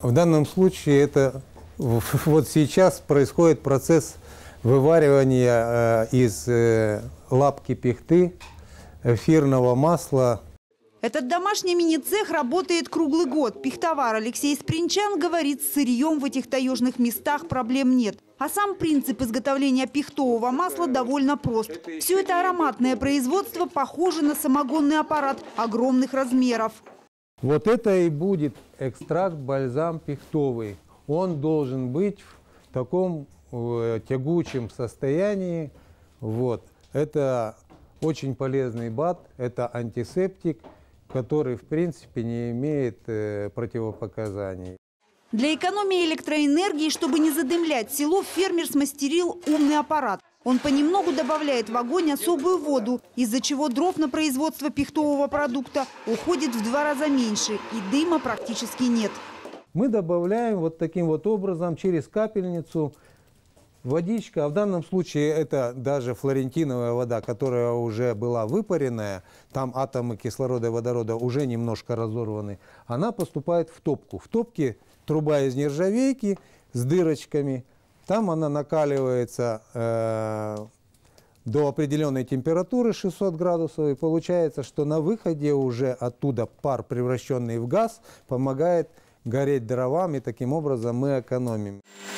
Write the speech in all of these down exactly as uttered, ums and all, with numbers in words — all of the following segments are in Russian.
В данном случае это вот сейчас происходит процесс вываривания из лапки пихты эфирного масла. Этот домашний мини-цех работает круглый год. Пихтовар Алексей Спринчан говорит, с сырьем в этих таежных местах проблем нет. А сам принцип изготовления пихтового масла довольно прост. Все это ароматное производство похоже на самогонный аппарат огромных размеров. Вот это и будет экстракт бальзам пихтовый. Он должен быть в таком э, тягучем состоянии. Вот. Это очень полезный БАД, это антисептик, который в принципе не имеет э, противопоказаний. Для экономии электроэнергии, чтобы не задымлять село, фермер смастерил умный аппарат. Он понемногу добавляет в огонь особую воду, из-за чего дров на производство пихтового продукта уходит в два раза меньше и дыма практически нет. Мы добавляем вот таким вот образом через капельницу водичка, а в данном случае это даже флорентиновая вода, которая уже была выпаренная, там атомы кислорода и водорода уже немножко разорваны, она поступает в топку. В топке труба из нержавейки с дырочками, там она накаливается э, до определенной температуры шестьсот градусов, и получается, что на выходе уже оттуда пар, превращенный в газ, помогает гореть дровам, и таким образом мы экономим.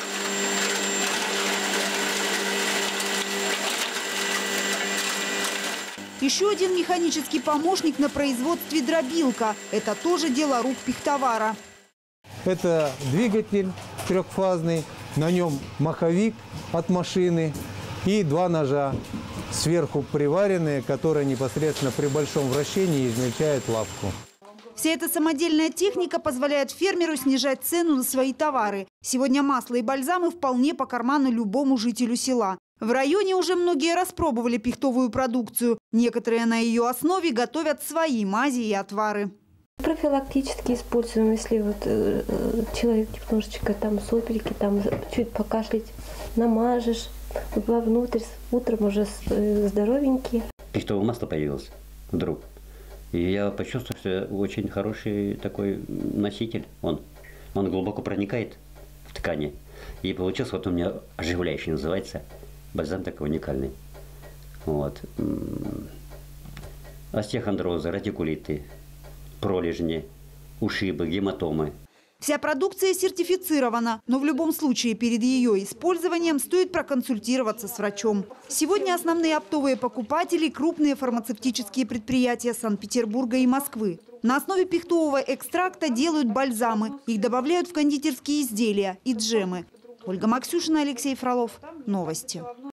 Еще один механический помощник на производстве дробилка. Это тоже дело рук пихтовара. Это двигатель трехфазный, на нем маховик от машины и два ножа сверху приваренные, которые непосредственно при большом вращении измельчают лапку. Вся эта самодельная техника позволяет фермеру снижать цену на свои товары. Сегодня масло и бальзамы вполне по карману любому жителю села. В районе уже многие распробовали пихтовую продукцию. Некоторые на ее основе готовят свои мази и отвары. Профилактически используем, если вот э, человек немножечко там сопельки, там чуть покашлять, намажешь вовнутрь, утром уже здоровенький. Пихтовое масло появилось вдруг. И я почувствовал, что очень хороший такой носитель. Он, он глубоко проникает в ткани. И получился вот у меня оживляющий, называется, бальзам такой уникальный. Вот. Остеохондрозы, радикулиты, пролежни, ушибы, гематомы. Вся продукция сертифицирована, но в любом случае перед ее использованием стоит проконсультироваться с врачом. Сегодня основные оптовые покупатели – крупные фармацевтические предприятия Санкт-Петербурга и Москвы. На основе пихтового экстракта делают бальзамы. Их добавляют в кондитерские изделия и джемы. Ольга Максюшина, Алексей Фролов. Новости.